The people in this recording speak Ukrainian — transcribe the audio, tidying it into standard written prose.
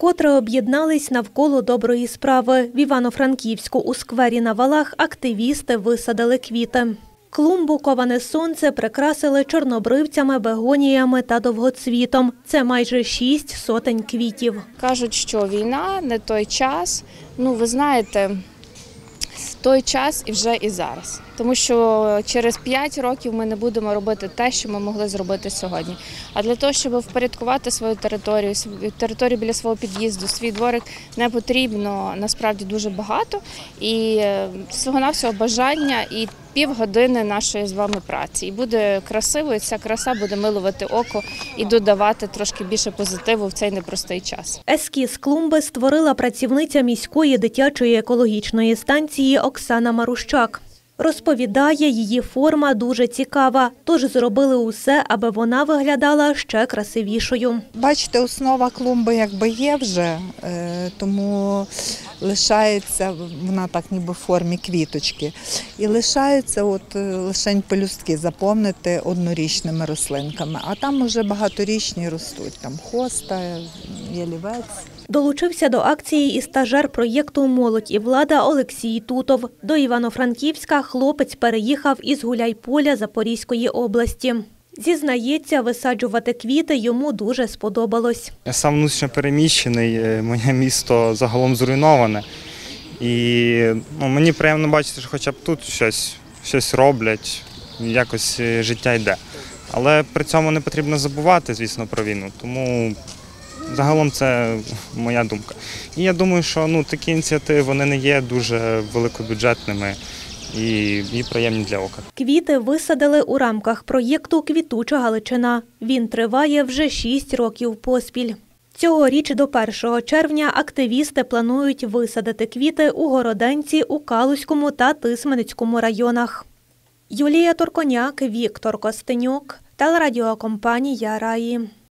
Вкотре об'єднались навколо доброї справи. В Івано-Франківську у сквері на валах активісти висадили квіти. Клумбу «Коване сонце» прикрасили чорнобривцями, бегоніями та довгоцвітом. Це майже 6 сотень квітів. Кажуть, що війна не той час. Ви знаєте, той час і вже і зараз. Тому що через 5 років ми не будемо робити те, що ми могли зробити сьогодні. А для того, щоб впорядкувати свою територію біля свого під'їзду, свій дворик, не потрібно насправді дуже багато. І всього-навсього бажання і півгодини нашої з вами праці. І буде красиво, і ця краса буде милувати око і додавати трошки більше позитиву в цей непростий час. Ескіз клумби створила працівниця міської дитячої екологічної станції Оксана Марущак. Розповідає, її форма дуже цікава, тож зробили усе, аби вона виглядала ще красивішою. Бачите, основа клумби якби є вже, тому лишається, вона так ніби в формі квіточки. І лишаються лишень пелюстки заповнити однорічними рослинками, а там вже багаторічні ростуть, там хоста, ялівець. Долучився до акції і стажер проєкту «Молодь і влада» Олексій Тутов. До Івано-Франківська хлопець переїхав із Гуляйполя Запорізької області. Зізнається, висаджувати квіти йому дуже сподобалось. Я сам внутрішньо переміщений, моє місто загалом зруйноване. І мені приємно бачити, що хоча б тут щось роблять, якось життя йде. Але при цьому не потрібно забувати, звісно, про війну. Тому загалом це моя думка. І я думаю, що такі ініціативи вони не є дуже великобюджетними і приємні для ока. Квіти висадили у рамках проєкту «Квітуча Галичина». Він триває вже 6 років поспіль. Цьогоріч до 1 червня активісти планують висадити квіти у Городенці, у Калузькому та Тисменецькому районах. Юлія Торконяк, Віктор Костенюк, телерадіокомпанія «Раї».